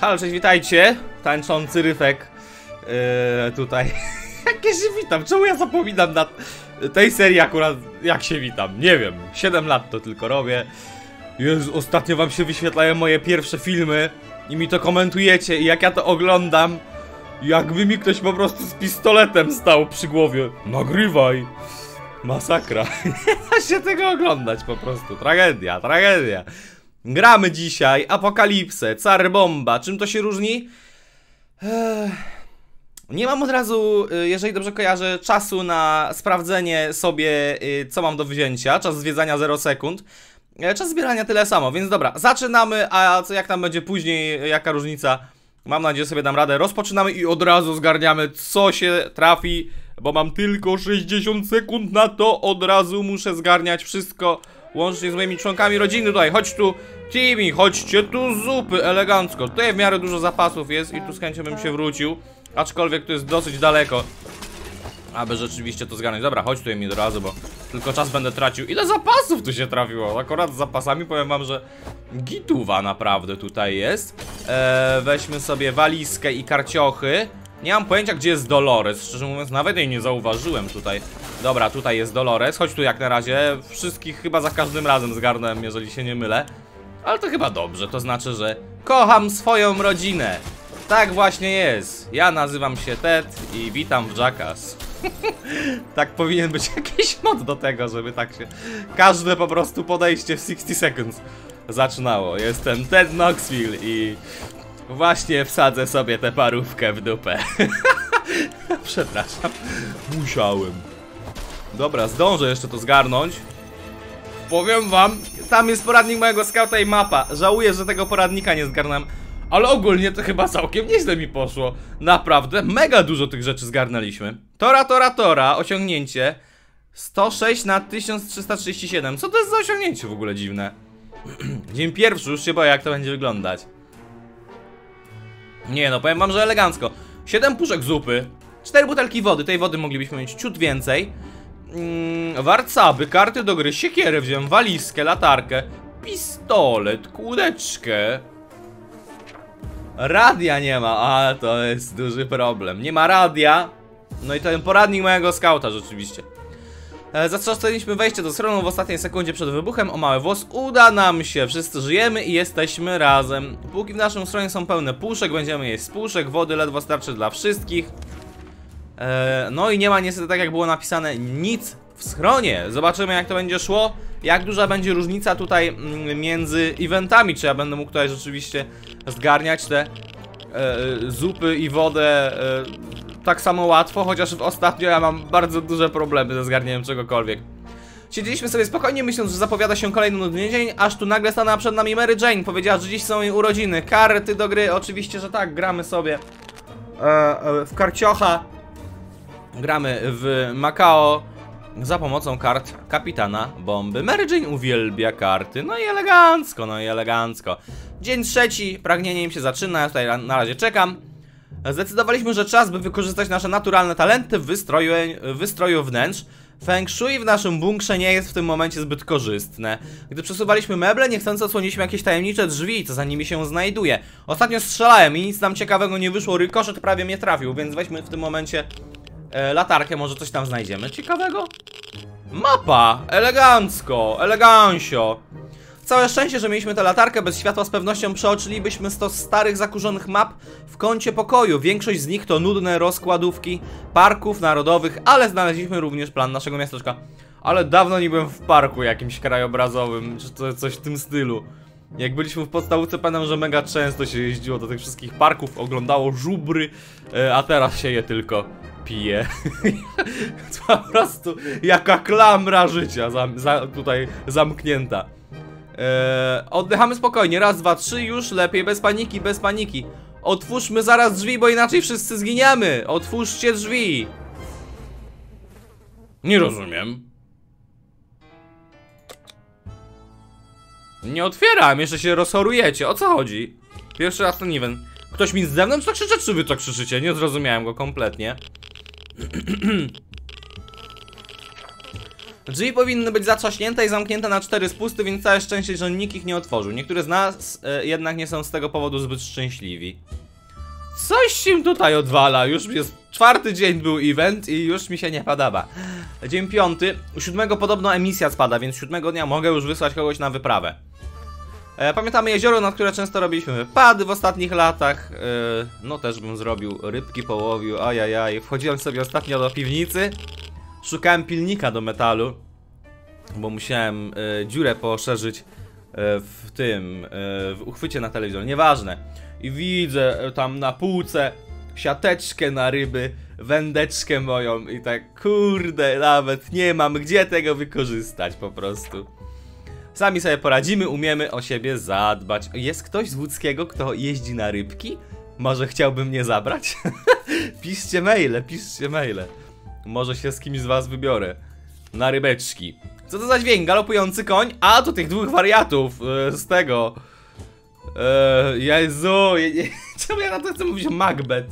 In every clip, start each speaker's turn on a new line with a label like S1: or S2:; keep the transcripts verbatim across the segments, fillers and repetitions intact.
S1: Halo, cześć, witajcie. Tańczący Ryfek yy, tutaj. Jak ja się witam? Czemu ja zapominam na tej serii akurat jak się witam? Nie wiem, siedem lat to tylko robię. Jezu, ostatnio wam się wyświetlają moje pierwsze filmy i mi to komentujecie i jak ja to oglądam, jakby mi ktoś po prostu z pistoletem stał przy głowie. Nagrywaj. Masakra. Nie da się tego oglądać po prostu. Tragedia, tragedia. Gramy dzisiaj Apokalipsę, Car Bomba. Czym to się różni? Eee... Nie mam od razu, jeżeli dobrze kojarzę, czasu na sprawdzenie sobie, co mam do wzięcia. Czas zwiedzania zero sekund. Czas zbierania tyle samo, więc dobra, zaczynamy, a co jak tam będzie później, jaka różnica, mam nadzieję, sobie dam radę. Rozpoczynamy i od razu zgarniamy, co się trafi, bo mam tylko sześćdziesiąt sekund na to. Od razu muszę zgarniać wszystko, łącznie z moimi członkami rodziny. Tutaj, chodź tu, Timmy, chodźcie tu, zupy, elegancko. Tutaj w miarę dużo zapasów jest i tu z chęcią bym się wrócił, aczkolwiek to jest dosyć daleko, aby rzeczywiście to zgarnąć. Dobra, chodź tutaj mi od razu, bo tylko czas będę tracił. Ile zapasów tu się trafiło? Akurat z zapasami powiem wam, że gituwa naprawdę tutaj jest. eee, Weźmy sobie walizkę i karciochy. Nie mam pojęcia, gdzie jest Dolores. Szczerze mówiąc, nawet jej nie zauważyłem tutaj. Dobra, tutaj jest Dolores. Chodź tu jak na razie. Wszystkich chyba za każdym razem zgarnąłem, jeżeli się nie mylę. Ale to chyba dobrze, to znaczy, że kocham swoją rodzinę. Tak właśnie jest. Ja nazywam się Ted i witam w Jackass. Tak powinien być jakiś mod do tego, żeby tak się każde po prostu podejście w sixty seconds zaczynało. Jestem Ted Knoxville i właśnie wsadzę sobie tę parówkę w dupę. Przepraszam, musiałem. Dobra, zdążę jeszcze to zgarnąć. Powiem wam, tam jest poradnik mojego skauta i mapa. Żałuję, że tego poradnika nie zgarnąłem, ale ogólnie to chyba całkiem nieźle mi poszło. Naprawdę, mega dużo tych rzeczy zgarnęliśmy. Tora, tora, tora, osiągnięcie sto sześć na tysiąc trzysta trzydzieści siedem. Co to jest za osiągnięcie w ogóle dziwne? Dzień pierwszy, już się boję, jak to będzie wyglądać. Nie no, powiem wam, że elegancko. siedem puszek zupy, cztery butelki wody, tej wody moglibyśmy mieć ciut więcej. mm, Warcaby, karty do gry, siekierę wziąłem, walizkę, latarkę, pistolet, kłódeczkę. Radia nie ma, a to jest duży problem. Nie ma radia. No i to ten poradnik mojego skauta rzeczywiście. e, Zastrzeliliśmy wejście do schronu w ostatniej sekundzie przed wybuchem. O mały włos, uda nam się. Wszyscy żyjemy i jesteśmy razem. Póki w naszym schronie są pełne puszek, będziemy jeść z puszek. Wody ledwo starczy dla wszystkich. e, No i nie ma niestety, tak jak było napisane, nic w schronie. Zobaczymy, jak to będzie szło. Jak duża będzie różnica tutaj mm, między eventami. Czy ja będę mógł tutaj rzeczywiście zgarniać te e, zupy i wodę e, tak samo łatwo. Chociaż ostatnio ja mam bardzo duże problemy ze zgarnianiem czegokolwiek. Siedzieliśmy sobie spokojnie, myśląc, że zapowiada się kolejny nudny dzień, aż tu nagle stanęła przed nami Mary Jane. Powiedziała, że dziś są jej urodziny. Karty do gry, oczywiście, że tak. Gramy sobie e, e, w karciocha. Gramy w Macao za pomocą kart kapitana bomby. Mary Jane uwielbia karty. No i elegancko, no i elegancko. Dzień trzeci, pragnienie im się zaczyna. Ja tutaj na razie czekam. Zdecydowaliśmy, że czas, by wykorzystać nasze naturalne talenty w wystroju, wystroju wnętrz. Feng Shui w naszym bunkrze nie jest w tym momencie zbyt korzystne. Gdy przesuwaliśmy meble, niechcący odsłoniliśmy jakieś tajemnicze drzwi, co za nimi się znajduje. Ostatnio strzelałem i nic tam ciekawego nie wyszło. Rykoszet prawie mnie trafił, więc weźmy w tym momencie E, latarkę, może coś tam znajdziemy ciekawego? Mapa! Elegancko, elegancio. Całe szczęście, że mieliśmy tę latarkę. Bez światła z pewnością przeoczylibyśmy sto starych, zakurzonych map w kącie pokoju. Większość z nich to nudne rozkładówki parków narodowych, ale znaleźliśmy również plan naszego miasteczka. Ale dawno nie byłem w parku jakimś krajobrazowym, czy to coś w tym stylu. Jak byliśmy w podstawówce, pamiętam, że mega często się jeździło do tych wszystkich parków, oglądało żubry, e, a teraz się je tylko pije. To po prostu jaka klamra życia za, za, tutaj zamknięta. e, Oddychamy spokojnie, raz, dwa, trzy, już lepiej, bez paniki, bez paniki. Otwórzmy zaraz drzwi, bo inaczej wszyscy zginiemy. Otwórzcie drzwi. Nie rozumiem. Nie otwieram, jeszcze się rozchorujecie. O co chodzi? Pierwszy raz ten event. Ktoś mi z zewnątrz tak krzyczy, czy wy tak krzyczycie? Nie zrozumiałem go kompletnie. Drzwi powinny być zatrzaśnięte i zamknięte na cztery spusty, więc całe szczęście, że nikt ich nie otworzył. Niektórzy z nas e, jednak nie są z tego powodu zbyt szczęśliwi. Coś się tutaj odwala, już jest czwarty dzień był event i już mi się nie podoba. Dzień piąty, u siódmego podobno emisja spada, więc siódmego dnia mogę już wysłać kogoś na wyprawę. e, Pamiętamy jezioro, na które często robiliśmy wypady w ostatnich latach. e, No też bym zrobił, rybki połowił, ajajaj. Wchodziłem sobie ostatnio do piwnicy. Szukałem pilnika do metalu, bo musiałem e, dziurę poszerzyć e, w tym, e, w uchwycie na telewizor, nieważne. I widzę e, tam na półce siateczkę na ryby, wędeczkę moją i tak kurde, nawet nie mam gdzie tego wykorzystać po prostu. Sami sobie poradzimy, umiemy o siebie zadbać. Jest ktoś z Łódzkiego, kto jeździ na rybki? Może chciałby mnie zabrać? Piszcie maile, piszcie maile. Może się z kimś z was wybiorę na rybeczki. Co to za dźwięk? Galopujący koń? A, to tych dwóch wariatów yy, z tego. Yy, Jezu, je, je, czemu ja na to chcę mówić Macbeth?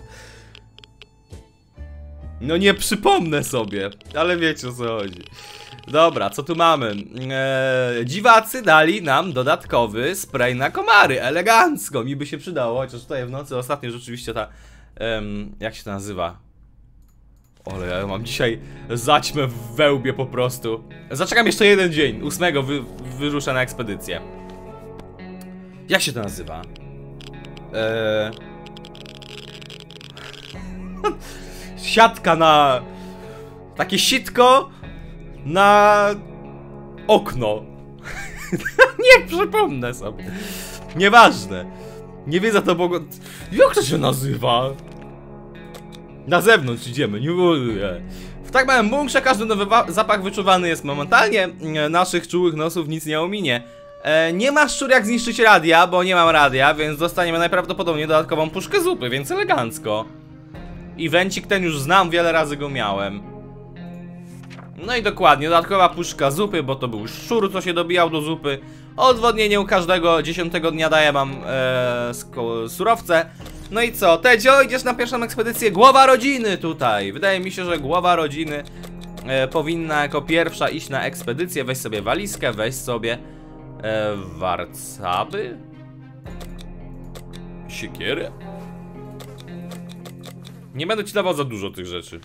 S1: No nie przypomnę sobie, ale wiecie o co chodzi. Dobra, co tu mamy? Eee, dziwacy dali nam dodatkowy spray na komary, elegancko, mi by się przydało, chociaż tutaj w nocy ostatnio rzeczywiście ta... Em, jak się to nazywa? Ale ja mam dzisiaj zaćmę w wełbie po prostu. Zaczekam jeszcze jeden dzień, ósmego wy, wyruszę na ekspedycję. Jak się to nazywa? Eee... Siatka na... Takie sitko na okno. Nie przypomnę sobie. Nieważne. Nie wie za to bogo... Jak to się nazywa? Na zewnątrz idziemy, nie mówię. W tak małym bunkrze każdy nowy zapach wyczuwany jest momentalnie. Naszych czułych nosów nic nie ominie. E, nie ma szczur jak zniszczyć radia, bo nie mam radia, więc dostaniemy najprawdopodobniej dodatkową puszkę zupy, więc elegancko. Evencik ten już znam, wiele razy go miałem. No i dokładnie, dodatkowa puszka zupy, bo to był szczur, co się dobijał do zupy. Odwodnienie u każdego dziesiątego dnia daję wam e, surowce. No i co, Tedzio, idziesz na pierwszą ekspedycję, głowa rodziny tutaj. Wydaje mi się, że głowa rodziny e, powinna jako pierwsza iść na ekspedycję. Weź sobie walizkę, weź sobie e, warcaby, siekierę. Nie będę ci dawał za dużo tych rzeczy.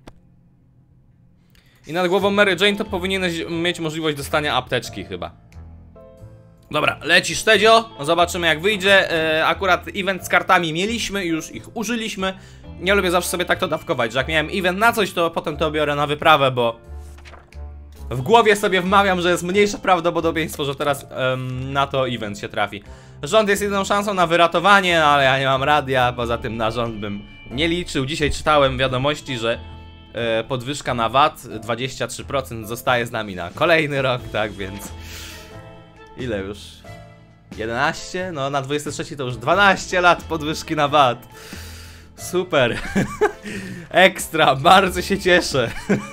S1: I nad głową Mary Jane to powinieneś mieć możliwość dostania apteczki chyba. Dobra, lecisz Tedzio, zobaczymy jak wyjdzie. e, Akurat event z kartami mieliśmy, już ich użyliśmy. Nie lubię zawsze sobie tak to dawkować, że jak miałem event na coś, to potem to biorę na wyprawę, bo w głowie sobie wmawiam, że jest mniejsze prawdopodobieństwo, że teraz um, na to event się trafi. Rząd jest jedyną szansą na wyratowanie, ale ja nie mam radia, poza tym na rząd bym nie liczył. Dzisiaj czytałem wiadomości, że e, podwyżka na V A T dwadzieścia trzy procent zostaje z nami na kolejny rok, tak więc... Ile już? jedenaście? No na dwudziesty trzeci to już dwanaście lat podwyżki na V A T. Super. Ekstra, bardzo się cieszę.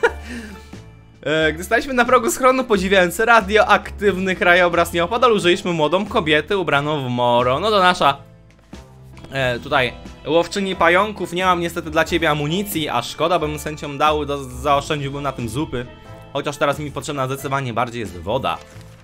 S1: Gdy staliśmy na progu schronu podziwiając radioaktywny krajobraz nieopodal, użyliśmy młodą kobietę ubraną w moro. No to nasza e, tutaj łowczyni pająków. Nie mam niestety dla ciebie amunicji, a szkoda, bym sędziom dał, do, zaoszczędziłbym na tym zupy. Chociaż teraz mi potrzebna zdecydowanie bardziej jest woda.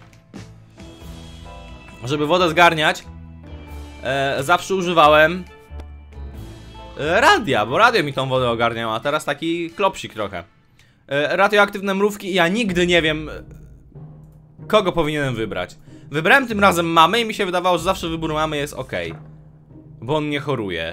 S1: Żeby wodę zgarniać, e, zawsze używałem e, radia, bo radio mi tą wodę ogarniało, a teraz taki klopsik trochę. e, Radioaktywne mrówki i ja nigdy nie wiem, kogo powinienem wybrać. Wybrałem tym razem mamę i mi się wydawało, że zawsze wybór mamy jest ok, bo on nie choruje.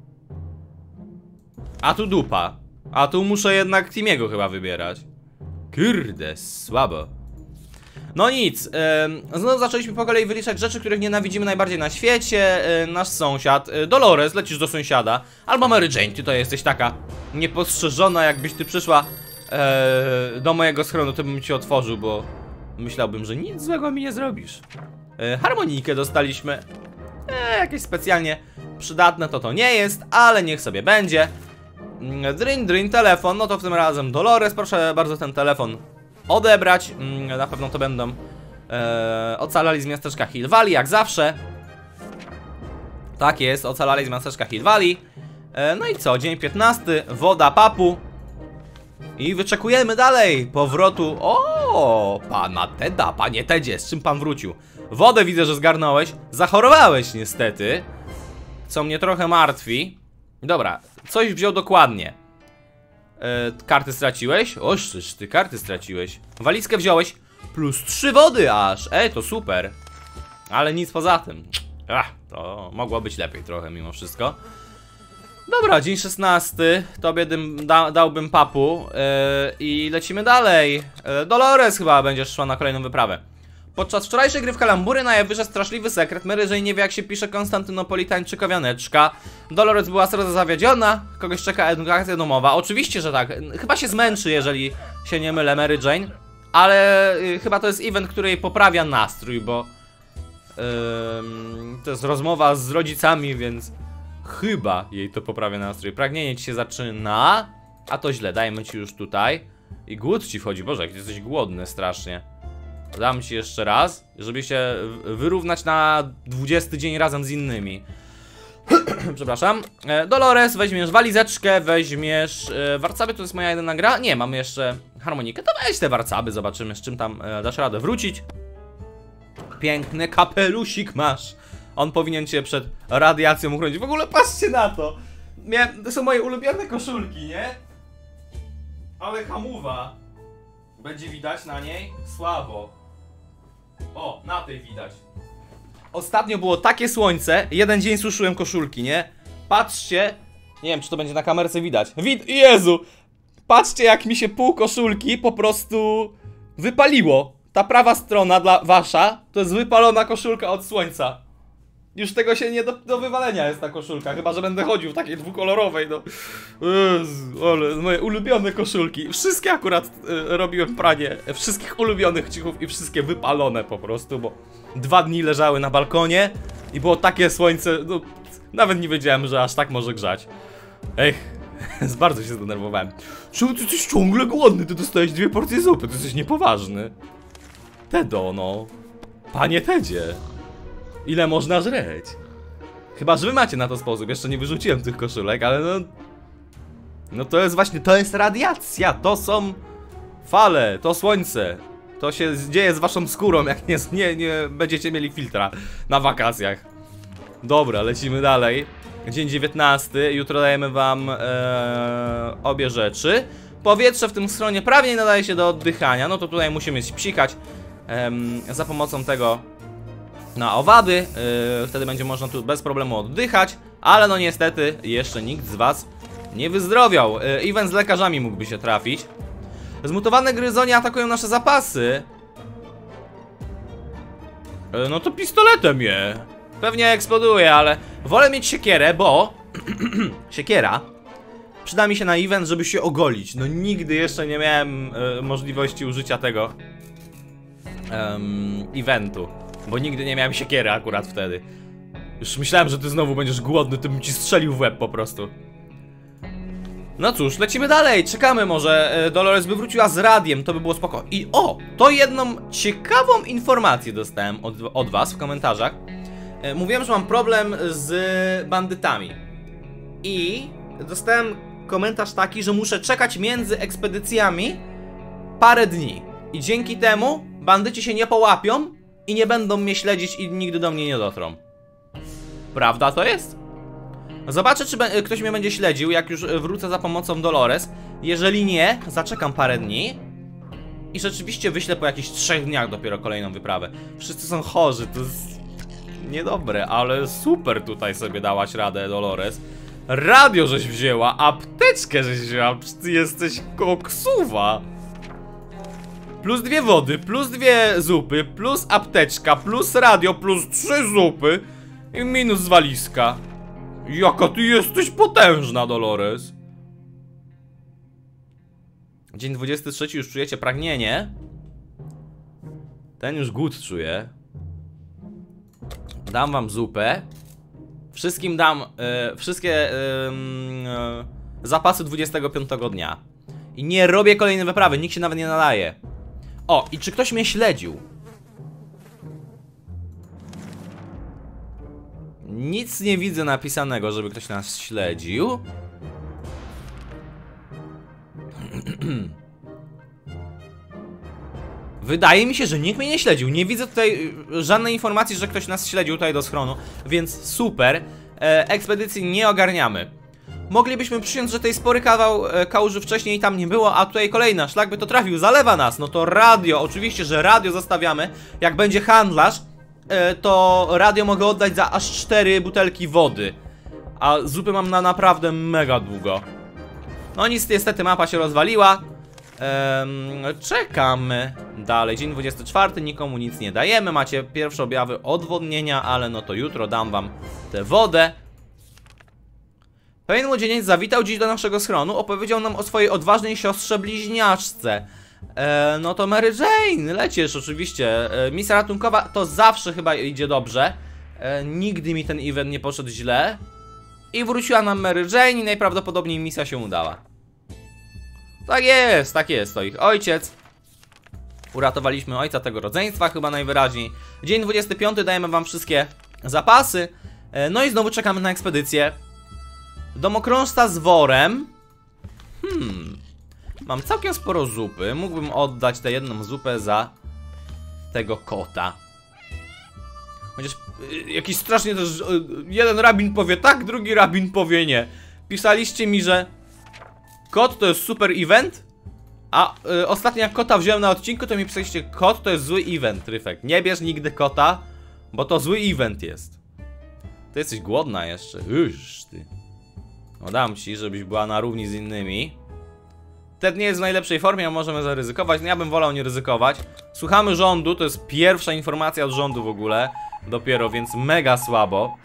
S1: A tu dupa. A tu muszę jednak Timiego chyba wybierać. Kurde, słabo. No nic, yy, znowu zaczęliśmy po kolei wyliczać rzeczy, których nienawidzimy najbardziej na świecie. Yy, nasz sąsiad, yy, Dolores, lecisz do sąsiada. Albo Mary Jane, ty to jesteś taka niepostrzeżona, jakbyś ty przyszła yy, do mojego schronu, to bym ci otworzył, bo myślałbym, że nic złego mi nie zrobisz. Yy, harmonijkę dostaliśmy. Yy, jakieś specjalnie przydatne to to nie jest, ale niech sobie będzie. Yy, drin, drin, telefon, no to w tym razem Dolores, proszę bardzo ten telefon odebrać. Na pewno to będą e, ocalali z miasteczka Hill Valley, jak zawsze. Tak jest, ocalali z miasteczka Hill Valley. e, No i co, dzień piętnasty, woda papu. I wyczekujemy dalej powrotu. O, pana Teda, panie Tedzie, z czym pan wrócił? Wodę widzę, że zgarnąłeś. Zachorowałeś niestety, co mnie trochę martwi. Dobra, coś wziął dokładnie. e, Karty straciłeś? Oż, ty karty straciłeś. Walizkę wziąłeś. Plus trzy wody aż. Ej, to super. Ale nic poza tym. Ach, to mogło być lepiej trochę mimo wszystko. Dobra, dzień szesnasty. Tobie dym, da, dałbym papu. Yy, I lecimy dalej. Yy, Dolores chyba będziesz szła na kolejną wyprawę. Podczas wczorajszej gry w kalambury na jaw wyszedł straszliwy sekret. Mary Jane nie wie, jak się pisze Konstantynopolitańczyk wianeczka. Dolores była bardzo zawiedziona. Kogoś czeka edukacja domowa. Oczywiście, że tak. Chyba się zmęczy, jeżeli się nie mylę, Mary Jane. Ale yy, chyba to jest event, który jej poprawia nastrój, bo yy, to jest rozmowa z rodzicami, więc chyba jej to poprawia nastrój. Pragnienie ci się zaczyna. A to źle, dajmy ci już tutaj. I głód ci wchodzi. Boże, jak jesteś głodny strasznie. Dam ci jeszcze raz, żeby się wyrównać na dwudziesty dzień razem z innymi. Przepraszam. Dolores, weźmiesz walizeczkę, weźmiesz e, warcaby, to jest moja jedyna gra. Nie, mamy jeszcze harmonikę. To weź te warcaby, zobaczymy, z czym tam e, dasz radę wrócić. Piękny kapelusik masz. On powinien cię przed radiacją uchronić. W ogóle patrzcie na to. Mia to są moje ulubione koszulki, nie? Ale hamuwa. Będzie widać na niej? Słabo. O, na tej widać. Ostatnio było takie słońce. Jeden dzień suszyłem koszulki, nie? Patrzcie. Nie wiem, czy to będzie na kamerce widać. Wid Jezu! Patrzcie, jak mi się pół koszulki po prostu wypaliło. Ta prawa strona dla wasza to jest wypalona koszulka od słońca. Już tego się nie do, do wywalenia jest ta koszulka. Chyba że będę chodził w takiej dwukolorowej. No. Jezu, ale moje ulubione koszulki. Wszystkie akurat y, robiłem pranie wszystkich ulubionych cichów i wszystkie wypalone po prostu, bo dwa dni leżały na balkonie i było takie słońce. No, nawet nie wiedziałem, że aż tak może grzać. Ech, bardzo się zdenerwowałem. Czemu ty jesteś ciągle głodny? Ty dostałeś dwie porcje zupy, ty jesteś niepoważny. Tedo, no. Panie Tedzie. Ile można żreć? Chyba, że wy macie na to sposób. Jeszcze nie wyrzuciłem tych koszulek, ale no... No to jest właśnie, to jest radiacja. To są fale, to słońce. To się dzieje z waszą skórą, jak nie, nie, nie będziecie mieli filtra na wakacjach. Dobra, lecimy dalej. Dzień dziewiętnasty. Jutro dajemy wam ee, obie rzeczy. Powietrze w tym schronie prawie nie nadaje się do oddychania. No to tutaj musimy psikać em, za pomocą tego na owady, yy, wtedy będzie można tu bez problemu oddychać. Ale no niestety jeszcze nikt z was nie wyzdrowiał. yy, Event z lekarzami mógłby się trafić. Zmutowane gryzonie atakują nasze zapasy. yy, No to pistoletem je. Pewnie eksploduje, ale wolę mieć siekierę, bo siekiera przyda mi się na event, żeby się ogolić. No nigdy jeszcze nie miałem yy, możliwości użycia tego um, eventu, bo nigdy nie miałem siekiery akurat wtedy. Już myślałem, że ty znowu będziesz głodny, to bym ci strzelił w łeb po prostu. No cóż, lecimy dalej, czekamy może Dolores by wróciła z radiem, to by było spoko. I o, to jedną ciekawą informację dostałem od, od was w komentarzach. Mówiłem, że mam problem z bandytami. I dostałem komentarz taki, że muszę czekać między ekspedycjami parę dni. I dzięki temu bandyci się nie połapią i nie będą mnie śledzić i nigdy do mnie nie dotrą. Prawda to jest? Zobaczę, czy ktoś mnie będzie śledził, jak już wrócę za pomocą Dolores. Jeżeli nie, zaczekam parę dni i rzeczywiście wyślę po jakichś trzech dniach dopiero kolejną wyprawę. Wszyscy są chorzy, to jest niedobre, ale super tutaj sobie dałaś radę, Dolores. Radio żeś wzięła, apteczkę żeś wzięła, ty jesteś koksuwa. Plus dwie wody, plus dwie zupy, plus apteczka, plus radio, plus trzy zupy i minus walizka. Jaka ty jesteś potężna, Dolores. Dzień dwudziesty trzeci, już czujecie pragnienie. Ten już głód czuje. Dam wam zupę. Wszystkim dam e, wszystkie e, e, zapasy dwudziestego piątego dnia. I nie robię kolejnej wyprawy, nikt się nawet nie nadaje. O, i czy ktoś mnie śledził? Nic nie widzę napisanego, żeby ktoś nas śledził. Wydaje mi się, że nikt mnie nie śledził. Nie widzę tutaj żadnej informacji, że ktoś nas śledził tutaj do schronu, więc super. E, ekspedycji nie ogarniamy. Moglibyśmy przyjąć, że tej spory kawał e, kałuży wcześniej tam nie było, a tutaj kolejna, szlak by to trafił, zalewa nas. No to radio, oczywiście, że radio zostawiamy. Jak będzie handlarz, e, to radio mogę oddać za aż cztery butelki wody. A zupy mam na naprawdę mega długo. No nic, niestety mapa się rozwaliła. Ehm, czekamy dalej, dzień dwudziesty czwarty, nikomu nic nie dajemy. Macie pierwsze objawy odwodnienia, ale no to jutro dam wam tę wodę. Pewien młodzieniec zawitał dziś do naszego schronu. Opowiedział nam o swojej odważnej siostrze bliźniaczce. e, No to Mary Jane, lecisz oczywiście. e, Misja ratunkowa to zawsze chyba idzie dobrze. e, Nigdy mi ten event nie poszedł źle. I wróciła nam Mary Jane i najprawdopodobniej misja się udała. Tak jest, tak jest, to ich ojciec. Uratowaliśmy ojca tego rodzeństwa chyba najwyraźniej. Dzień dwudziesty piąty, dajemy wam wszystkie zapasy. No i znowu czekamy na ekspedycję. Domokrążca z worem. Hmm. Mam całkiem sporo zupy. Mógłbym oddać tę jedną zupę za tego kota. Chociaż y, jakiś strasznie też y, jeden rabin powie tak, drugi rabin powie nie. Pisaliście mi, że kot to jest super event, a y, ostatnio jak kota wziąłem na odcinku, to mi pisaliście, kot to jest zły event, Ryfek. Nie bierz nigdy kota, bo to zły event jest. Ty jesteś głodna jeszcze. Uż ty. No dam ci, żebyś była na równi z innymi. Ted nie jest w najlepszej formie, a możemy zaryzykować. No ja bym wolał nie ryzykować. Słuchamy rządu, to jest pierwsza informacja od rządu w ogóle. Dopiero, więc mega słabo.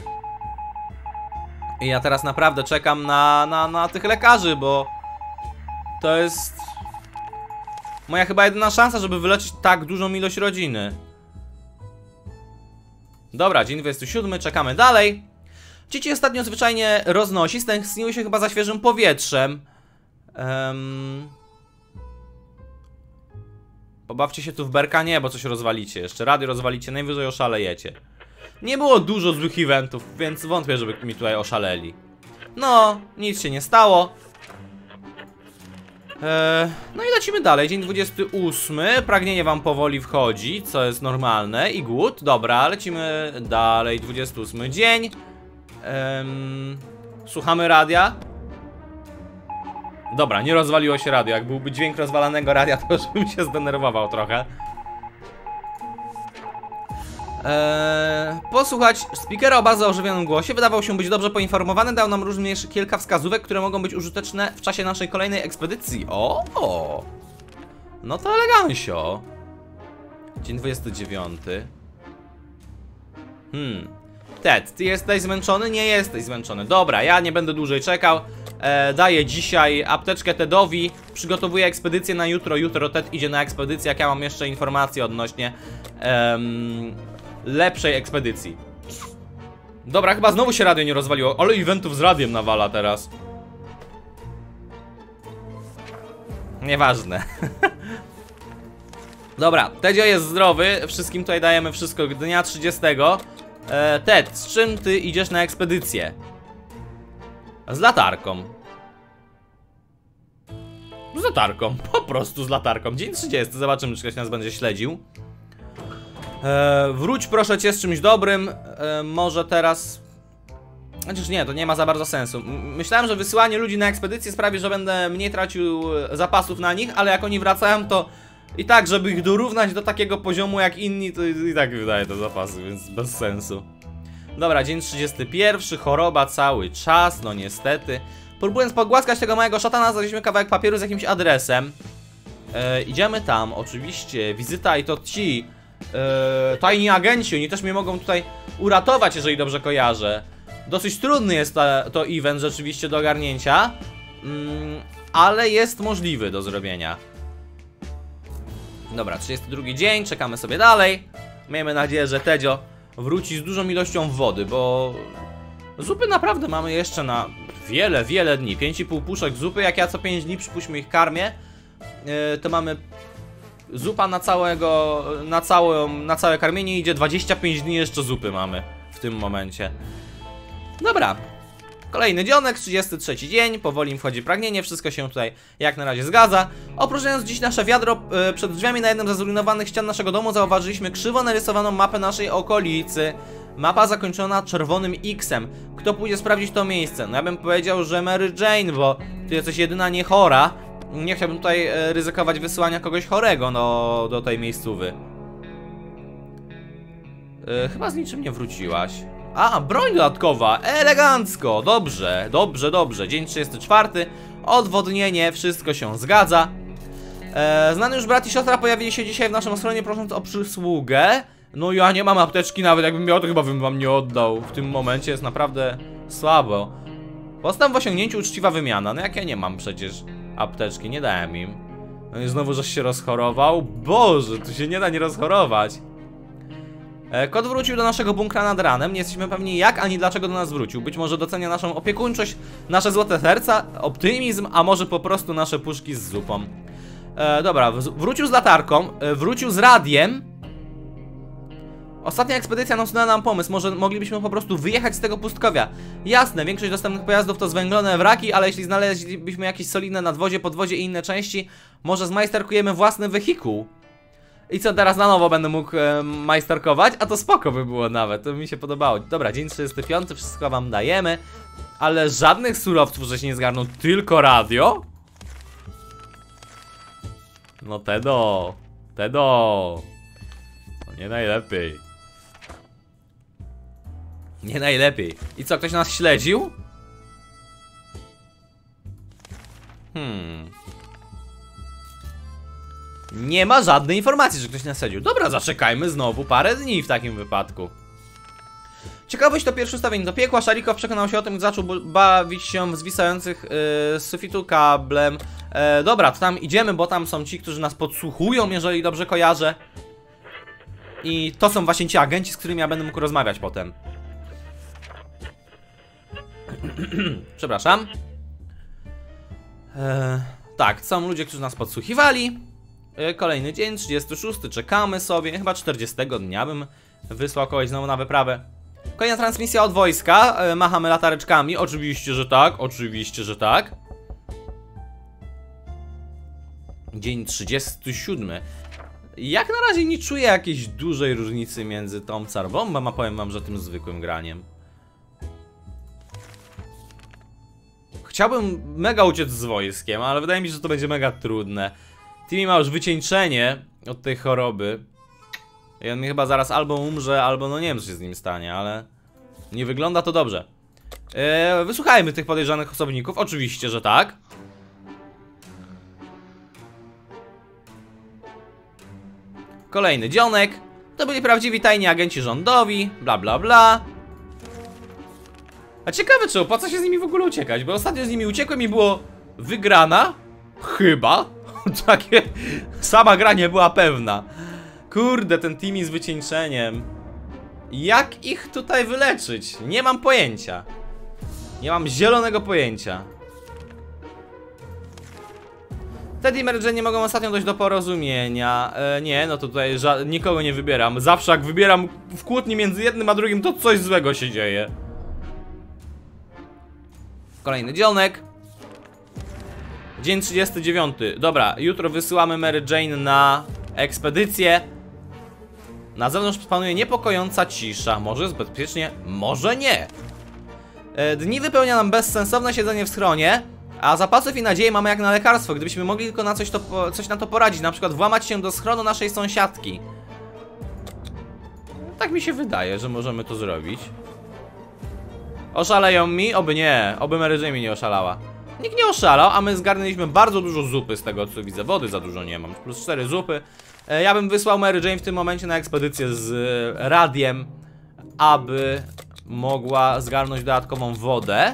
S1: I ja teraz naprawdę czekam na, na, na tych lekarzy, bo to jest moja chyba jedyna szansa, żeby wyleczyć tak dużą ilość rodziny. Dobra, dzień dwudziesty siódmy, czekamy dalej. Dzieci ostatnio zwyczajnie roznosi, stęskniły się chyba za świeżym powietrzem. um... Pobawcie się tu w berka, nie, bo coś rozwalicie. Jeszcze radio rozwalicie, najwyżej oszalejecie. Nie było dużo złych eventów, więc wątpię, żeby mi tutaj oszaleli. No, nic się nie stało. Eee, no i lecimy dalej, dzień dwudziesty ósmy. Pragnienie wam powoli wchodzi, co jest normalne. I głód, dobra, lecimy dalej, dwudziesty ósmy dzień. eee, Słuchamy radia. Dobra, nie rozwaliło się radio. Jak byłby dźwięk rozwalanego radia, to już bym się zdenerwował trochę. Eee, posłuchać speakera o bardzo ożywionym głosie. Wydawał się być dobrze poinformowany. Dał nam również kilka wskazówek, które mogą być użyteczne w czasie naszej kolejnej ekspedycji. O, no to elegancio. Dzień dwudziesty dziewiąty. Hmm. Ted, ty jesteś zmęczony? Nie jesteś zmęczony. Dobra, ja nie będę dłużej czekał. e, Daję dzisiaj apteczkę Tedowi. Przygotowuję ekspedycję na jutro. Jutro Ted idzie na ekspedycję. Jak ja mam jeszcze informacje odnośnie em, lepszej ekspedycji. Dobra, chyba znowu się radio nie rozwaliło. Ale eventów z radiem nawala teraz. Nieważne. Dobra, Tedzio jest zdrowy. Wszystkim tutaj dajemy wszystko dnia trzydziestego. e, Ted, z czym ty idziesz na ekspedycję? Z latarką. Z latarką, po prostu z latarką. Dzień trzydziesty, zobaczymy, czy ktoś nas będzie śledził. e, Wróć proszę cię z czymś dobrym. e, Może teraz... Chociaż nie, to nie ma za bardzo sensu. M Myślałem, że wysyłanie ludzi na ekspedycję sprawi, że będę mniej tracił zapasów na nich, ale jak oni wracają, to i tak, żeby ich dorównać do takiego poziomu jak inni, to i tak wydaje to zapasy, więc bez sensu. Dobra, dzień trzydziesty pierwszy, choroba cały czas, no niestety. Próbując pogłaskać tego małego szatana, znaleźliśmy kawałek papieru z jakimś adresem. e, Idziemy tam, oczywiście, wizyta i to ci e, tajni agenci, oni też mnie mogą tutaj uratować, jeżeli dobrze kojarzę. Dosyć trudny jest ta, to event rzeczywiście do ogarnięcia, mm, ale jest możliwy do zrobienia. Dobra, trzydziesty drugi dzień, czekamy sobie dalej. Miejmy nadzieję, że Tedzio wróci z dużą ilością wody, bo zupy naprawdę mamy jeszcze na wiele, wiele dni. pięć i pół puszek zupy, jak ja co pięć dni przypuśćmy ich karmię, yy, to mamy zupa na całego, na całe, na całe karmienie idzie dwadzieścia pięć dni jeszcze zupy mamy w tym momencie. Dobra, Kolejny dzionek, trzydziesty trzeci dzień, powoli im wchodzi pragnienie, wszystko się tutaj jak na razie zgadza. Opróżniając dziś nasze wiadro, yy, przed drzwiami na jednym ze zrujnowanych ścian naszego domu zauważyliśmy krzywo narysowaną mapę naszej okolicy. Mapa zakończona czerwonym X-em. Kto pójdzie sprawdzić to miejsce? No ja bym powiedział, że Mary Jane, bo ty jesteś jedyna nie chora. Nie chciałbym tutaj e, ryzykować wysyłania kogoś chorego no, do tej miejscówy. E, chyba z niczym nie wróciłaś. A, broń dodatkowa, elegancko, dobrze, dobrze, dobrze. Dzień trzydziesty czwarty, odwodnienie, wszystko się zgadza. e, Znany już brat i siostra pojawili się dzisiaj w naszym schronie, prosząc o przysługę. No ja nie mam apteczki, nawet jakbym miał, to chyba bym wam nie oddał. W tym momencie jest naprawdę słabo. Postęp w osiągnięciu uczciwa wymiana. No jak ja nie mam przecież apteczki, nie dałem im. No i znowu żeś się rozchorował? Boże, tu się nie da nie rozchorować. e, Kot wrócił do naszego bunkra nad ranem. Nie jesteśmy pewni jak ani dlaczego do nas wrócił. Być może docenia naszą opiekuńczość, nasze złote serca, optymizm, a może po prostu nasze puszki z zupą. e, Dobra, wrócił z latarką, e, wrócił z radiem. Ostatnia ekspedycja nasuwa nam pomysł, może moglibyśmy po prostu wyjechać z tego pustkowia. Jasne, większość dostępnych pojazdów to zwęglone wraki, ale jeśli znaleźlibyśmy jakieś solidne nadwozie, podwozie i inne części, może zmajsterkujemy własny wehikuł. I co, teraz na nowo będę mógł e, majsterkować? A to spoko by było nawet, to mi się podobało. Dobra, dzień trzydziesty piąty, wszystko wam dajemy. Ale żadnych surowców żeś nie zgarnął, tylko radio? No Tedo, Tedo. No nie najlepiej. Nie najlepiej. I co, ktoś nas śledził? Hmm. Nie ma żadnej informacji, że ktoś nas śledził. Dobra, zaczekajmy znowu parę dni w takim wypadku. Ciekawość to pierwszy ustawień do piekła. Szarikow przekonał się o tym, gdy zaczął bawić się w zwisających yy, z sufitu kablem. E, dobra, to tam idziemy, bo tam są ci, którzy nas podsłuchują, jeżeli dobrze kojarzę. I to są właśnie ci agenci, z którymi ja będę mógł rozmawiać potem. Przepraszam. Eee, tak, są ludzie, którzy nas podsłuchiwali. eee, Kolejny dzień, trzydziesty szósty, czekamy sobie. Chyba czterdziestego dnia bym wysłał kogoś znowu na wyprawę. Kolejna transmisja od wojska. eee, Machamy latareczkami, oczywiście, że tak. Oczywiście, że tak. Dzień trzydziesty siódmy. Jak na razie nie czuję jakiejś dużej różnicy między tą Carbombą, a powiem wam, że tym zwykłym graniem. Chciałbym mega uciec z wojskiem, ale wydaje mi się, że to będzie mega trudne. Timmy ma już wycieńczenie od tej choroby. I on mi chyba zaraz albo umrze, albo no nie wiem, co się z nim stanie, ale nie wygląda to dobrze. eee, Wysłuchajmy tych podejrzanych osobników, oczywiście, że tak. Kolejny dzionek. To byli prawdziwi tajni agenci rządowi, bla bla bla. A ciekawe, czy opłaca się z nimi w ogóle uciekać, bo ostatnio z nimi uciekłem i było wygrana. Chyba. Takie. Sama gra nie była pewna. Kurde, ten Timmy z wycieńczeniem. Jak ich tutaj wyleczyć? Nie mam pojęcia. Nie mam zielonego pojęcia. Teddy i Mary Jane nie mogą ostatnio dojść do porozumienia. e, Nie, no to tutaj nikogo nie wybieram. Zawsze jak wybieram w kłótni między jednym a drugim, to coś złego się dzieje. Kolejny dzionek. Dzień trzydziesty dziewiąty. Dobra, jutro wysyłamy Mary Jane na ekspedycję. Na zewnątrz panuje niepokojąca cisza. Może jest bezpiecznie, może nie. e, Dni wypełnia nam bezsensowne siedzenie w schronie, a zapasów i nadziei mamy jak na lekarstwo. Gdybyśmy mogli tylko na coś, to, coś na to poradzić, na przykład włamać się do schronu naszej sąsiadki. Tak mi się wydaje, że możemy to zrobić. Oszaleją mi? Oby nie, oby Mary Jane mi nie oszalała. Nikt nie oszalał, a my zgarnęliśmy bardzo dużo zupy z tego, co widzę. Wody za dużo nie mam, plus cztery zupy. e, Ja bym wysłał Mary Jane w tym momencie na ekspedycję z e, radiem, aby mogła zgarnąć dodatkową wodę.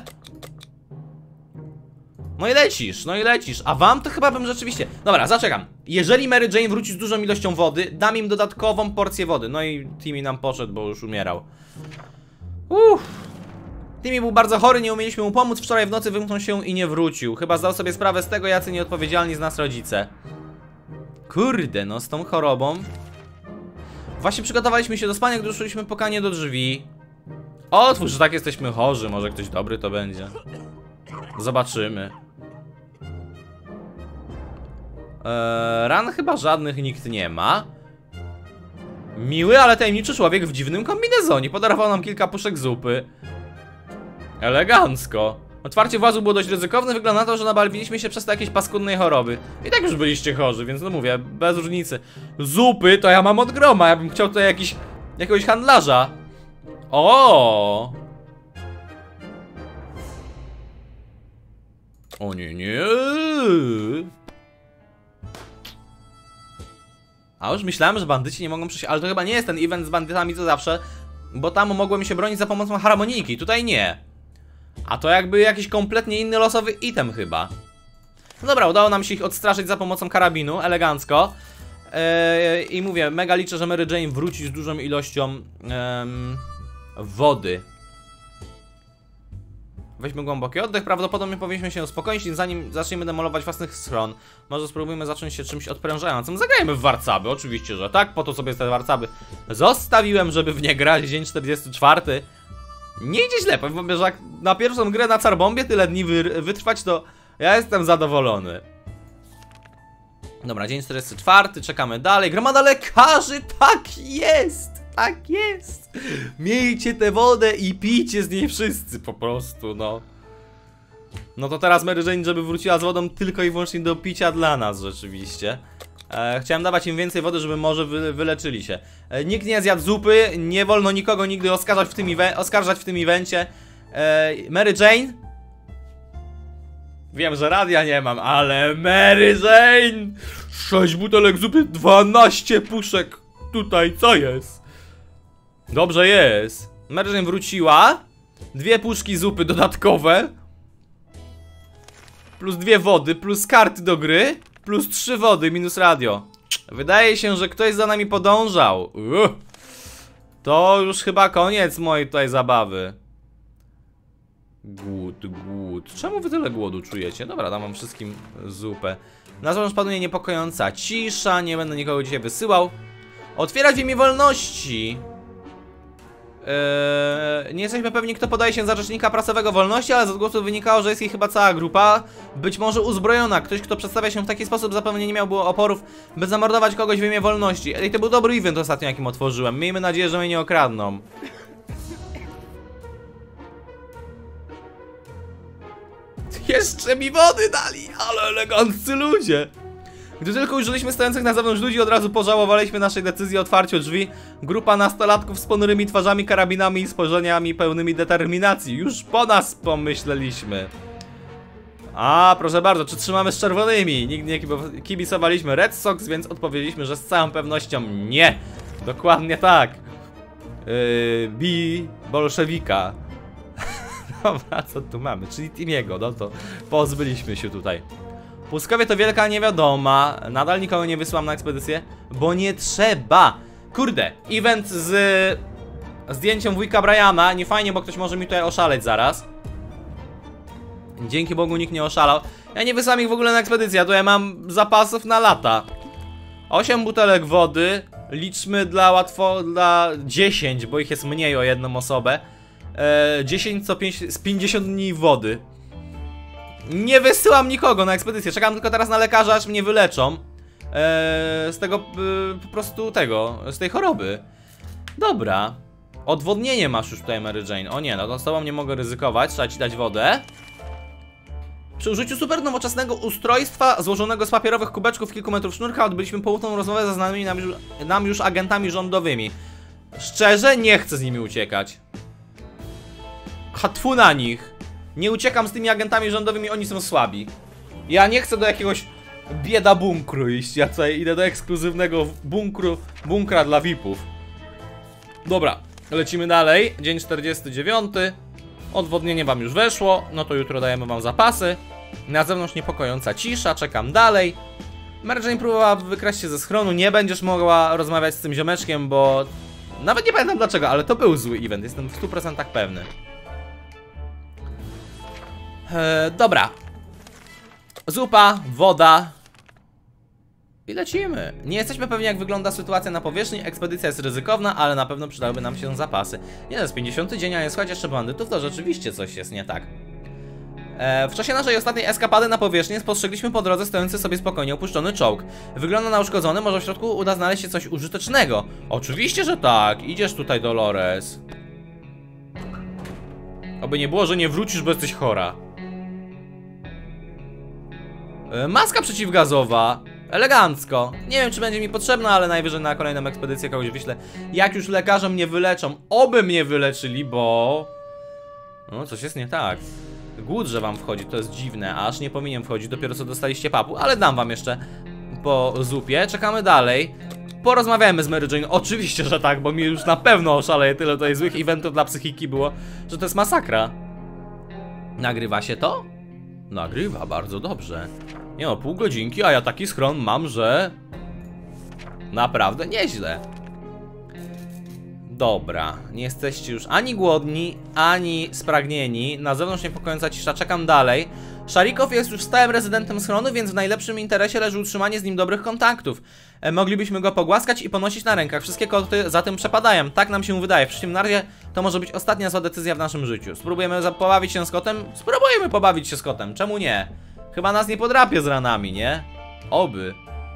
S1: No i lecisz, no i lecisz. A wam to chyba bym rzeczywiście... Dobra, zaczekam. Jeżeli Mary Jane wróci z dużą ilością wody, dam im dodatkową porcję wody. No i Timmy nam poszedł, bo już umierał. Uff. Timmy był bardzo chory, nie umieliśmy mu pomóc. Wczoraj w nocy wymknął się i nie wrócił. Chyba zdał sobie sprawę z tego, jacy nieodpowiedzialni z nas rodzice. Kurde, no z tą chorobą. Właśnie przygotowaliśmy się do spania, gdy szliśmy pukanie do drzwi. Otwórz, że tak jesteśmy chorzy, może ktoś dobry to będzie. Zobaczymy. Eee, ran chyba żadnych nikt nie ma. Miły, ale tajemniczy człowiek w dziwnym kombinezonie podarował nam kilka puszek zupy. Elegancko. Otwarcie włazu było dość ryzykowne, wygląda na to, że nabawiliśmy się przez te jakieś paskudnej choroby. I tak już byliście chorzy, więc no mówię, bez różnicy. Zupy to ja mam od groma, ja bym chciał tutaj jakiś, jakiegoś handlarza. O! O nie, nie. A już myślałem, że bandyci nie mogą przyjść, ale to chyba nie jest ten event z bandytami co zawsze, bo tam mogłem się bronić za pomocą harmonijki, tutaj nie. A to jakby jakiś kompletnie inny losowy item chyba. No dobra, udało nam się ich odstraszyć za pomocą karabinu, elegancko. Eee, I mówię, mega liczę, że Mary Jane wróci z dużą ilością em, wody. Weźmy głęboki oddech, prawdopodobnie powinniśmy się uspokoić, zanim zaczniemy demolować własnych schron. Może spróbujmy zacząć się czymś odprężającym. Zagrajmy w warcaby, oczywiście, że tak, po to sobie te warcaby zostawiłem, żeby w nie grać. Dzień czterdziesty czwarty. Nie idzie źle, powiem, że jak na pierwszą grę na Carbombie tyle dni wy wytrwać, to ja jestem zadowolony. Dobra, dzień czterdziesty czwarty, czekamy dalej. Gromada lekarzy, tak jest! Tak jest! Miejcie tę wodę i pijcie z niej wszyscy po prostu, no. No to teraz Mary Jane, żeby wróciła z wodą tylko i wyłącznie do picia dla nas rzeczywiście. e, Chciałem dawać im więcej wody, żeby może wy wyleczyli się. e, Nikt nie zjadł zupy, nie wolno nikogo nigdy oskarżać w tym, oskarżać w tym evencie. e, Mary Jane? Wiem, że radia nie mam, ale Mary Jane! sześć butelek zupy, dwanaście puszek. Tutaj co jest? Dobrze jest. Mary Jane wróciła. Dwie puszki zupy dodatkowe. Plus dwie wody, plus karty do gry. Plus trzy wody, minus radio. Wydaje się, że ktoś za nami podążał. Uff. To już chyba koniec mojej tutaj zabawy. Głód, głód. Czemu wy tyle głodu czujecie? Dobra, dam wam wszystkim zupę. Na zewnątrz panuje niepokojąca cisza. Nie będę nikogo dzisiaj wysyłał. Otwierać w imię wolności. Eee, nie jesteśmy pewni, kto podaje się za rzecznika prasowego wolności, ale z odgłosu wynikało, że jest ich chyba cała grupa. Być może uzbrojona. Ktoś, kto przedstawia się w taki sposób, zapewne nie miał było oporów, by zamordować kogoś w imię wolności. I to był dobry event ostatnio, jakim otworzyłem. Miejmy nadzieję, że mnie nie okradną. Jeszcze mi wody dali, ale eleganccy ludzie. Gdy tylko użyliśmy stojących na zewnątrz ludzi, od razu pożałowaliśmy naszej decyzji o otwarciu drzwi. Grupa nastolatków z ponurymi twarzami, karabinami i spojrzeniami pełnymi determinacji. Już po nas pomyśleliśmy. A, proszę bardzo, czy trzymamy z czerwonymi? Nigdy nie kibicowaliśmy Red Sox, więc odpowiedzieliśmy, że z całą pewnością nie. Dokładnie tak. Yy, bi bolszewika. Dobra, co tu mamy? Czyli Timiego, no to pozbyliśmy się tutaj. Puskowie to wielka niewiadoma. Nadal nikogo nie wysyłam na ekspedycję, bo nie trzeba. Kurde, event z zdjęciem wujka Briana. Nie fajnie, bo ktoś może mi tutaj oszaleć zaraz. Dzięki Bogu nikt nie oszalał. Ja nie wysyłam ich w ogóle na ekspedycję, to ja mam zapasów na lata. osiem butelek wody. Liczmy dla łatwo, dla dziesięć, bo ich jest mniej o jedną osobę. eee, dziesięć co pięć, z pięćdziesiąt dni wody. Nie wysyłam nikogo na ekspedycję, czekam tylko teraz na lekarza, aż mnie wyleczą eee, z tego, yy, po prostu tego, z tej choroby. Dobra. Odwodnienie masz już tutaj, Mary Jane. O nie, no to z tobą nie mogę ryzykować, trzeba ci dać wodę. Przy użyciu super nowoczesnego ustrojstwa złożonego z papierowych kubeczków kilku metrów sznurka odbyliśmy poufną rozmowę ze znanymi nam już, nam już agentami rządowymi. Szczerze, nie chcę z nimi uciekać. Hatfu na nich. Nie uciekam z tymi agentami rządowymi, oni są słabi. Ja nie chcę do jakiegoś bieda bunkru iść, ja tutaj idę do ekskluzywnego bunkru, bunkra dla V I P-ów. Dobra, lecimy dalej. Dzień czterdziesty dziewiąty. Odwodnienie wam już weszło, no to jutro dajemy wam zapasy. Na zewnątrz niepokojąca cisza, czekam dalej. Mary Jane próbowała wykraść się ze schronu, nie będziesz mogła rozmawiać z tym ziomeczkiem, bo... Nawet nie pamiętam dlaczego, ale to był zły event, jestem w stu procentach pewny. Eee, dobra. Zupa, woda. I lecimy. Nie jesteśmy pewni, jak wygląda sytuacja na powierzchni. Ekspedycja jest ryzykowna, ale na pewno przydałyby nam się zapasy. Nie, to jest pięćdziesiąty dzień, a jest chociaż jeszcze bandytów, to rzeczywiście coś jest nie tak. E, w czasie naszej ostatniej eskapady na powierzchni spostrzegliśmy po drodze stojący sobie spokojnie opuszczony czołg. Wygląda na uszkodzony, może w środku uda znaleźć się coś użytecznego. Oczywiście, że tak. Idziesz tutaj, Dolores. Oby nie było, że nie wrócisz, bo jesteś chora. e, Maska przeciwgazowa. Elegancko. Nie wiem, czy będzie mi potrzebna, ale najwyżej na kolejną ekspedycję kogoś wyślę. Jak już lekarze mnie wyleczą, oby mnie wyleczyli, bo... No, coś jest nie tak. Głód, że wam wchodzi, to jest dziwne, aż nie powinien wchodzić, dopiero co dostaliście papu, ale dam wam jeszcze po zupie. Czekamy dalej. Porozmawiajmy z Mary Jane. Oczywiście, że tak, bo mi już na pewno oszaleje. Tyle tutaj złych eventów dla psychiki było, że to jest masakra. Nagrywa się to? Nagrywa, bardzo dobrze. Nie no, pół godzinki, a ja taki schron mam, że... naprawdę nieźle. Dobra, nie jesteście już ani głodni, ani spragnieni. Na zewnątrz niepokojąca cisza, czekam dalej. Szarikow jest już stałym rezydentem schronu, więc w najlepszym interesie leży utrzymanie z nim dobrych kontaktów. E, moglibyśmy go pogłaskać i ponosić na rękach. Wszystkie koty za tym przepadają, tak nam się wydaje. W przeciwnym razie to może być ostatnia zła decyzja w naszym życiu. Spróbujemy pobawić się z kotem? Spróbujemy pobawić się z kotem, czemu nie? Chyba nas nie podrapie z ranami, nie? Oby.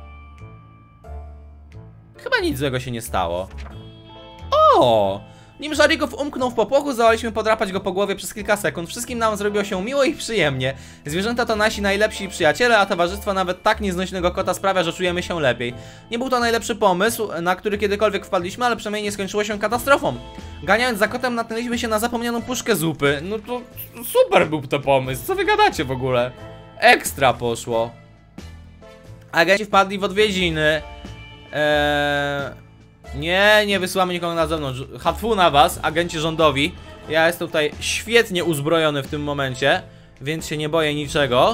S1: Chyba nic złego się nie stało. O! Nim Szarikow umknął w popłochu, zdołaliśmy podrapać go po głowie przez kilka sekund. Wszystkim nam zrobiło się miło i przyjemnie. Zwierzęta to nasi najlepsi przyjaciele, a towarzystwo nawet tak nieznośnego kota sprawia, że czujemy się lepiej. Nie był to najlepszy pomysł, na który kiedykolwiek wpadliśmy, ale przynajmniej nie skończyło się katastrofą. Ganiając za kotem, natknęliśmy się na zapomnianą puszkę zupy. No to super był to pomysł, co wy gadacie w ogóle? Ekstra poszło. Agenci wpadli w odwiedziny. Eee... Nie, nie wysyłamy nikogo na zewnątrz. Hatfu na was, agenci rządowi. Ja jestem tutaj świetnie uzbrojony w tym momencie, więc się nie boję niczego.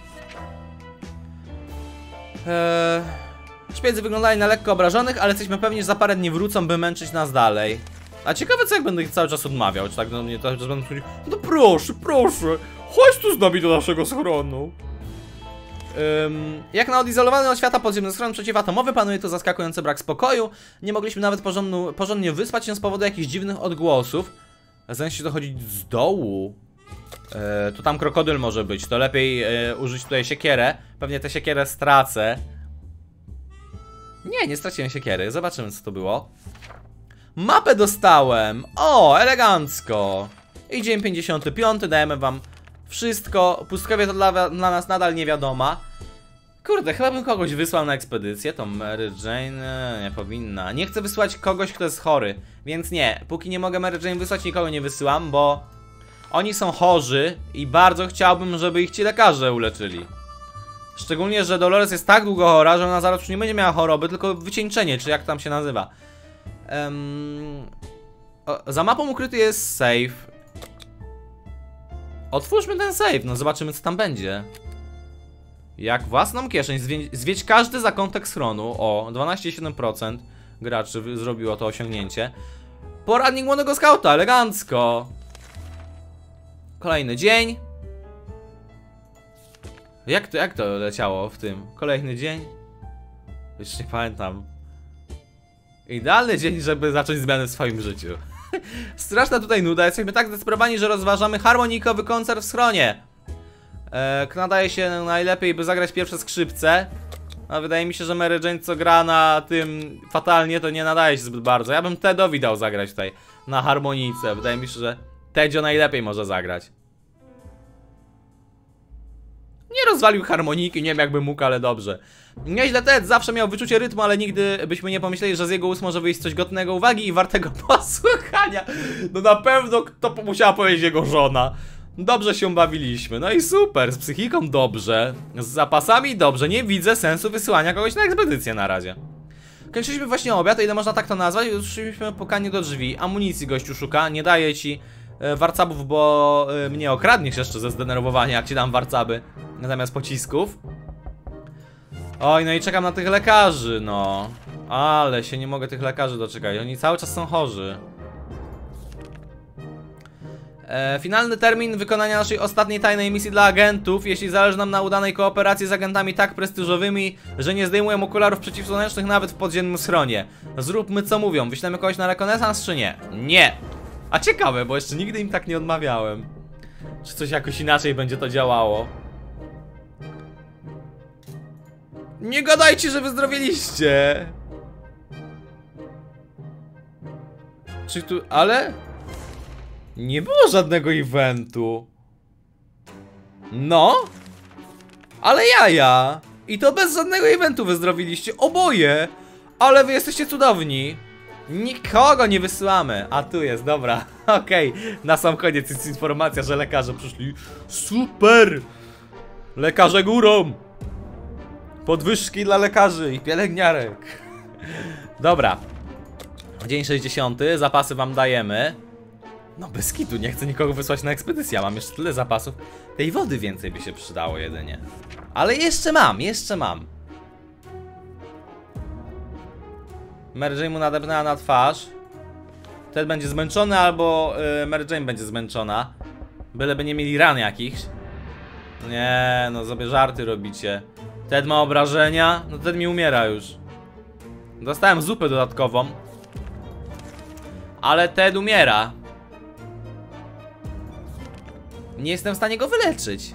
S1: eee... Szpiedzy wyglądali na lekko obrażonych, ale jesteśmy pewni, że za parę dni wrócą, by męczyć nas dalej. A ciekawe, co jak będę ich cały czas odmawiał. Czy tak do mnie cały czas będą mówić: no proszę, proszę, chodź tu z nami do naszego schronu. Um, jak na odizolowany od świata podziemny schron przeciwatomowy panuje tu zaskakujący brak spokoju. Nie mogliśmy nawet porządnu, porządnie wyspać się z powodu jakichś dziwnych odgłosów. Zdaje się dochodzić z dołu. e, To tam krokodyl może być. To lepiej e, użyć tutaj siekierę. Pewnie tę siekierę stracę. Nie, nie straciłem siekiery. Zobaczymy, co to było. Mapę dostałem. O, elegancko. I dzień pięćdziesiąty piąty. Dajemy wam wszystko. Pustkowia to dla, dla nas nadal nie wiadoma. Kurde, chyba bym kogoś wysłał na ekspedycję. To Mary Jane nie powinna. Nie chcę wysłać kogoś, kto jest chory, więc nie, póki nie mogę Mary Jane wysłać, nikogo nie wysyłam, bo oni są chorzy i bardzo chciałbym, żeby ich ci lekarze uleczyli. Szczególnie, że Dolores jest tak długo chora, że ona zaraz już nie będzie miała choroby, tylko wycieńczenie, czy jak tam się nazywa. um, o, Za mapą ukryty jest safe. Otwórzmy ten safe, no zobaczymy, co tam będzie. Jak własną kieszeń, zwie zwiedź każdy zakątek schronu. O, dwanaście przecinek siedem procent graczy zrobiło to osiągnięcie. Poradnik młodego skauta, elegancko. Kolejny dzień. Jak to, jak to leciało w tym? Kolejny dzień? Już nie pamiętam. Idealny dzień, żeby zacząć zmiany w swoim życiu. Straszna tutaj nuda, jesteśmy tak zdesperowani, że rozważamy harmonikowy koncert w schronie. Eee, nadaje się najlepiej, by zagrać pierwsze skrzypce. A wydaje mi się, że Mary Jane, co gra na tym fatalnie, to nie nadaje się zbyt bardzo. Ja bym Tedowi dał zagrać tutaj na harmonice. Wydaje mi się, że Tedzio najlepiej może zagrać. Nie rozwalił harmoniki, nie wiem jakby mógł, ale dobrze. Nieźle Ted, zawsze miał wyczucie rytmu, ale nigdy byśmy nie pomyśleli, że z jego ust może wyjść coś godnego uwagi i wartego posłuchania. No na pewno to musiała powiedzieć jego żona. Dobrze się bawiliśmy, no i super, z psychiką dobrze, z zapasami dobrze, nie widzę sensu wysyłania kogoś na ekspedycję na razie. Kończyliśmy właśnie obiad, ile można tak to nazwać, i usłyszeliśmy pukanie do drzwi. Amunicji gościu szuka, nie daje ci e, warcabów, bo e, mnie okradniesz jeszcze ze zdenerwowania, jak ci dam warcaby zamiast pocisków. Oj, no i czekam na tych lekarzy, no. Ale się nie mogę tych lekarzy doczekać, oni cały czas są chorzy. E, finalny termin wykonania naszej ostatniej tajnej misji dla agentów. Jeśli zależy nam na udanej kooperacji z agentami tak prestiżowymi, że nie zdejmują okularów przeciwsłonecznych nawet w podziemnym schronie. Zróbmy co mówią. Wyślemy kogoś na rekonesans czy nie? Nie! A ciekawe, bo jeszcze nigdy im tak nie odmawiałem. Czy coś jakoś inaczej będzie to działało? Nie gadajcie, że wyzdrowieliście! Czy tu... ale... nie było żadnego eventu. No? Ale jaja! I to bez żadnego eventu wyzdrowiliście. Oboje! Ale wy jesteście cudowni. Nikogo nie wysyłamy. A tu jest, dobra. Okej, okay. Na sam koniec jest informacja, że lekarze przyszli. Super! Lekarze górą! Podwyżki dla lekarzy i pielęgniarek. Dobra. Dzień sześćdziesiąty, zapasy wam dajemy. No bez kitu, nie chcę nikogo wysłać na ekspedycję, mam jeszcze tyle zapasów. Tej wody więcej by się przydało jedynie. Ale jeszcze mam, jeszcze mam. Mary Jane mu nadepnęła na twarz. Ted będzie zmęczony albo yy, Mary Jane będzie zmęczona. Byleby nie mieli ran jakichś. Nie, no sobie żarty robicie. Ted ma obrażenia, no Ted mi umiera już. Dostałem zupę dodatkową. Ale Ted umiera. Nie jestem w stanie go wyleczyć.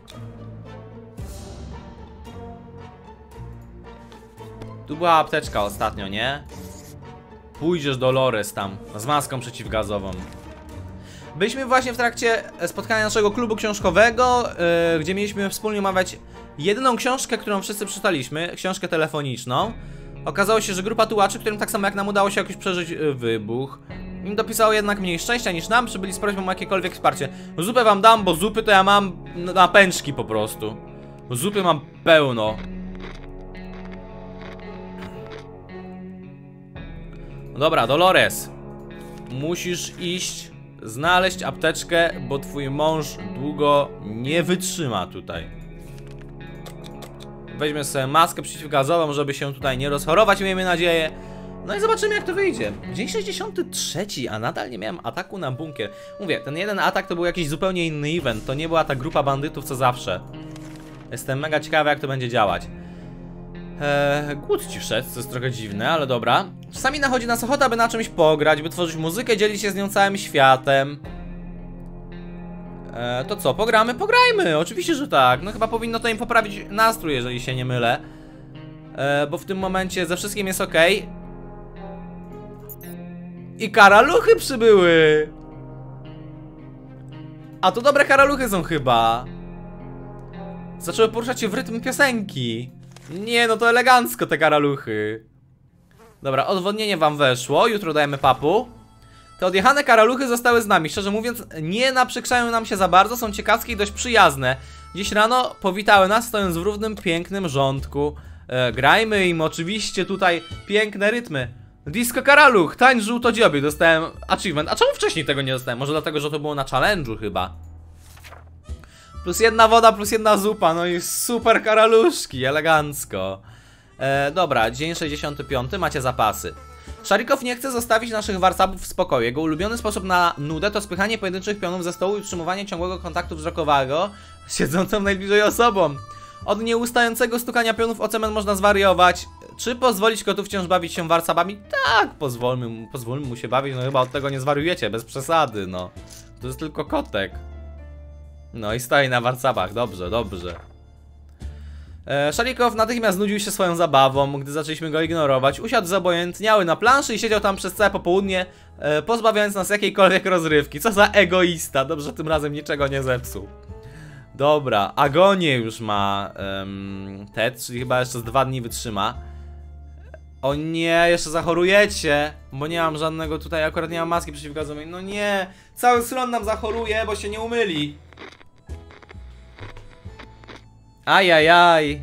S1: Tu była apteczka ostatnio, nie? Pójdziesz do Lores tam, z maską przeciwgazową. Byliśmy właśnie w trakcie spotkania naszego klubu książkowego, yy, gdzie mieliśmy wspólnie omawiać jedyną książkę, którą wszyscy przeczytaliśmy, książkę telefoniczną. Okazało się, że grupa tułaczy, którym tak samo jak nam udało się jakoś przeżyć yy, wybuch, im dopisało jednak mniej szczęścia niż nam, przybyli z prośbą o jakiekolwiek wsparcie. Zupę wam dam, bo zupy to ja mam na pęczki po prostu. Zupy mam pełno. No dobra, Dolores. Musisz iść, znaleźć apteczkę, bo twój mąż długo nie wytrzyma tutaj. Weźmy sobie maskę przeciwgazową, żeby się tutaj nie rozchorować, miejmy nadzieję. No i zobaczymy, jak to wyjdzie. Dzień sześćdziesiąty trzeci, a nadal nie miałem ataku na bunkier. Mówię, ten jeden atak to był jakiś zupełnie inny event. To nie była ta grupa bandytów co zawsze. Jestem mega ciekawy, jak to będzie działać. Eee, głód ci wszedł, co jest trochę dziwne, ale dobra. Czasami nachodzi nas ochota, by na czymś pograć, by tworzyć muzykę, dzielić się z nią całym światem. Eee, to co, pogramy? Pograjmy! Oczywiście, że tak. No chyba powinno to im poprawić nastrój, jeżeli się nie mylę. Eee, bo w tym momencie ze wszystkim jest ok. I karaluchy przybyły! A to dobre karaluchy są chyba. Zaczęły poruszać się w rytm piosenki. Nie, no to elegancko te karaluchy. Dobra, odwodnienie wam weszło. Jutro dajemy papu. Te odjechane karaluchy zostały z nami. Szczerze mówiąc, nie naprzykrzają nam się za bardzo. Są ciekawskie i dość przyjazne. Dziś rano powitały nas, stojąc w równym, pięknym rządku. e, Grajmy im oczywiście tutaj piękne rytmy. Disco karaluch, tańcz żółtodziobie. Dostałem achievement. A czemu wcześniej tego nie dostałem? Może dlatego, że to było na challenge'u chyba. Plus jedna woda, plus jedna zupa. No i super karaluszki, elegancko. e, Dobra, dzień sześćdziesiąty piąty, macie zapasy. Szarikow nie chce zostawić naszych warsabów w spokoju. Jego ulubiony sposób na nudę to spychanie pojedynczych pionów ze stołu i utrzymywanie ciągłego kontaktu wzrokowego z siedzącą najbliżej osobą. Od nieustającego stukania pionów o cement można zwariować. Czy pozwolić kotu wciąż bawić się warsabami? Tak, pozwólmy mu, pozwólmy mu się bawić. No chyba od tego nie zwariujecie, bez przesady, no. To jest tylko kotek. No i stoi na warsabach, dobrze, dobrze. e, Szarikow natychmiast znudził się swoją zabawą, gdy zaczęliśmy go ignorować. Usiadł zobojętniały na planszy i siedział tam przez całe popołudnie, e, pozbawiając nas jakiejkolwiek rozrywki. Co za egoista, dobrze, tym razem niczego nie zepsuł. Dobra, agonię już ma um, Ted, czyli chyba jeszcze z dwa dni wytrzyma. O nie, jeszcze zachorujecie, bo nie mam żadnego tutaj, akurat nie mam maski przeciwgazowej. No nie, cały slon nam zachoruje, bo się nie umyli. Ajajaj.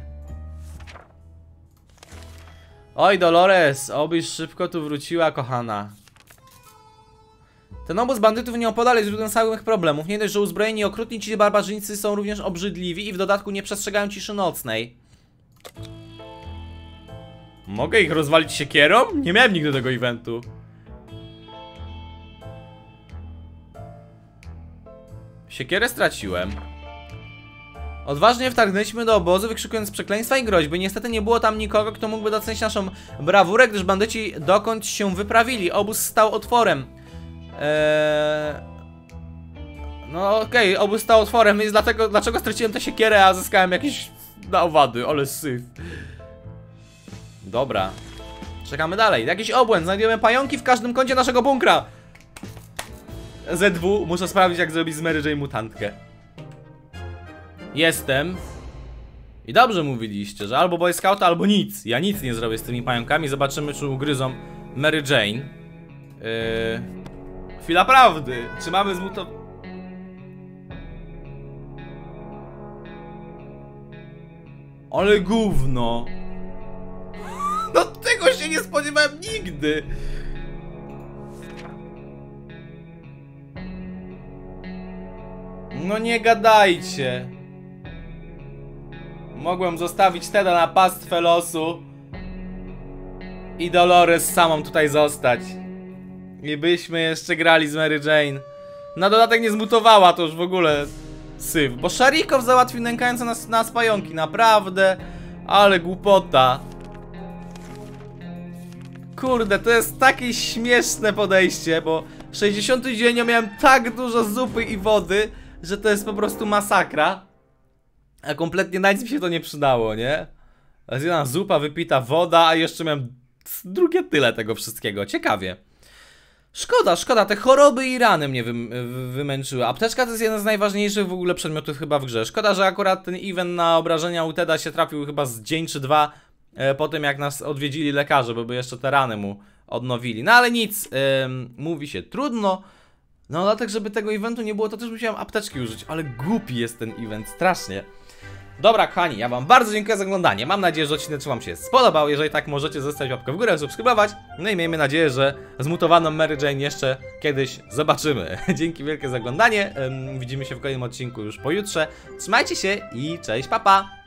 S1: Oj, Dolores, obyś szybko tu wróciła, kochana. Ten obóz bandytów nieopodal jest źródłem całych problemów. Nie dość, że uzbrojeni i okrutni ci barbarzyńcy są również obrzydliwi i w dodatku nie przestrzegają ciszy nocnej. Mogę ich rozwalić siekierą? Nie miałem nigdy tego eventu. Siekierę straciłem. Odważnie wtargnęliśmy do obozu, wykrzykując przekleństwa i groźby. Niestety nie było tam nikogo, kto mógłby docenić naszą brawurę, gdyż bandyci dokąd się wyprawili. Obóz stał otworem. Eee... No okej, okay, obóz stał otworem, więc dlatego, dlaczego straciłem tę siekierę, a zyskałem jakieś owady, ale syf. Dobra. Czekamy dalej. Jakiś obłęd. Znajdujemy pająki w każdym kącie naszego bunkra. Z W. Muszę sprawdzić, jak zrobić z Mary Jane mutantkę. Jestem. I dobrze mówiliście, że albo Boy Scout, albo nic. Ja nic nie zrobię z tymi pająkami. Zobaczymy, czy ugryzą Mary Jane. Yy... Chwila prawdy. Czy mamy zmuto... Ale gówno. No tego się nie spodziewałem nigdy. No nie gadajcie. Mogłem zostawić Teda na pastwę losu i Dolores samą tutaj zostać. I byśmy jeszcze grali z Mary Jane. Na dodatek nie zmutowała, to już w ogóle syf. Bo Sharikow załatwił nękające nas, nas pająki. Naprawdę. Ale głupota. Kurde, to jest takie śmieszne podejście, bo sześćdziesiąty dzień ja miałem tak dużo zupy i wody, że to jest po prostu masakra. A kompletnie na nic mi się to nie przydało, nie? Zjadana zupa, wypita woda, a jeszcze miałem drugie tyle tego wszystkiego. Ciekawie. Szkoda, szkoda, te choroby i rany mnie wy, wy, wymęczyły. Apteczka to jest jeden z najważniejszych w ogóle przedmiotów chyba w grze. Szkoda, że akurat ten event na obrażenia u Teda się trafił chyba z dzień czy dwa e, po tym, jak nas odwiedzili lekarze, bo by jeszcze te rany mu odnowili. No ale nic, ym, mówi się trudno. No dlatego, żeby tego eventu nie było, to też musiałem apteczki użyć. Ale głupi jest ten event, strasznie. Dobra, kochani, ja wam bardzo dziękuję za oglądanie. Mam nadzieję, że odcinek wam się spodobał. Jeżeli tak, możecie zostawić łapkę w górę, subskrybować. No i miejmy nadzieję, że zmutowaną Mary Jane jeszcze kiedyś zobaczymy. Dzięki wielkie za oglądanie. Widzimy się w kolejnym odcinku już pojutrze. Trzymajcie się i cześć, pa pa!